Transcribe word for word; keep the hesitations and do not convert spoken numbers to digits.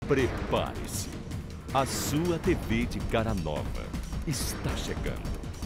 Prepare-se. A sua T V de cara nova está chegando.